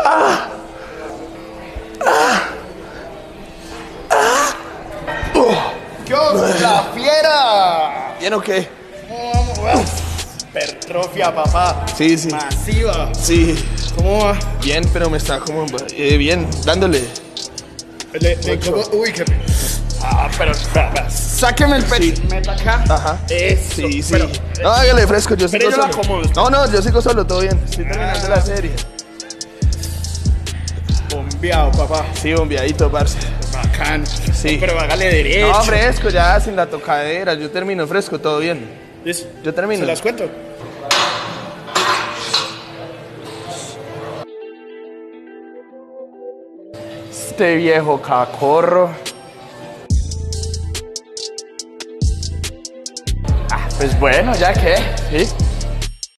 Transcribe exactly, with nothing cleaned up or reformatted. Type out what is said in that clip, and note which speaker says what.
Speaker 1: Ah. Ah. Ah. Oh.
Speaker 2: ¡Qué la fiera!
Speaker 1: ¿Bien o qué?
Speaker 2: ¿Cómo vamos? Hipertrofia, papá.
Speaker 1: Sí, sí.
Speaker 2: Masiva.
Speaker 1: Sí.
Speaker 2: ¿Cómo va?
Speaker 1: Bien, pero me está como... Eh, bien, dándole.
Speaker 2: Le, le, ¿cómo? Uy, qué... Ah, pero espera, espera. Sáqueme el pecho.
Speaker 1: Sí.
Speaker 2: Meta acá.
Speaker 1: Ajá.
Speaker 2: Eso.
Speaker 1: Sí, sí.
Speaker 2: Pero,
Speaker 1: No, hágale fresco, yo
Speaker 2: pero
Speaker 1: sigo
Speaker 2: yo lo
Speaker 1: solo.
Speaker 2: acomodo.
Speaker 1: No, no, yo sigo solo, todo bien. Estoy terminando la serie.
Speaker 2: Bombeado, papá.
Speaker 1: Sí, bombeadito, parce.
Speaker 2: Bacán.
Speaker 1: Sí.
Speaker 2: No, pero hágale derecho.
Speaker 1: No, fresco, ya sin la tocadera. Yo termino fresco, todo bien.
Speaker 2: ¿Listo?
Speaker 1: Yo termino.
Speaker 2: ¿Se las cuento?
Speaker 1: Este viejo cacorro. Ah, pues bueno, ya que, ¿sí?